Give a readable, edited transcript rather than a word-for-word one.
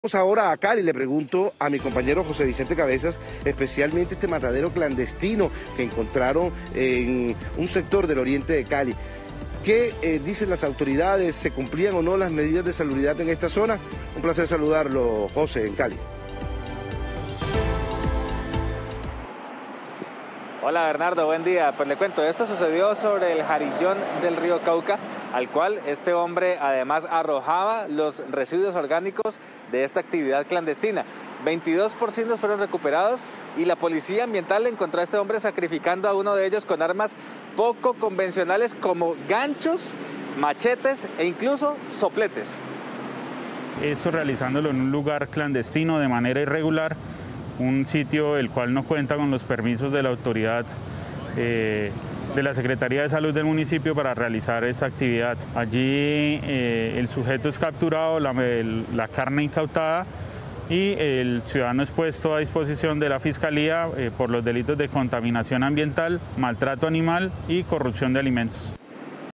Vamos ahora a Cali, le pregunto a mi compañero José Vicente Cabezas, especialmente este matadero clandestino que encontraron en un sector del oriente de Cali. ¿Qué dicen las autoridades? ¿Se cumplían o no las medidas de salubridad en esta zona? Un placer saludarlo, José, en Cali. Hola Bernardo, buen día. Pues le cuento, esto sucedió sobre el Jarillón del río Cauca, al cual este hombre además arrojaba los residuos orgánicos de esta actividad clandestina. 22 porcinos fueron recuperados y la policía ambiental encontró a este hombre sacrificando a uno de ellos con armas poco convencionales como ganchos, machetes e incluso sopletes. Esto realizándolo en un lugar clandestino de manera irregular, un sitio el cual no cuenta con los permisos de la autoridad de la Secretaría de Salud del municipio para realizar esta actividad. Allí el sujeto es capturado, la carne incautada y el ciudadano es puesto a disposición de la Fiscalía por los delitos de contaminación ambiental, maltrato animal y corrupción de alimentos.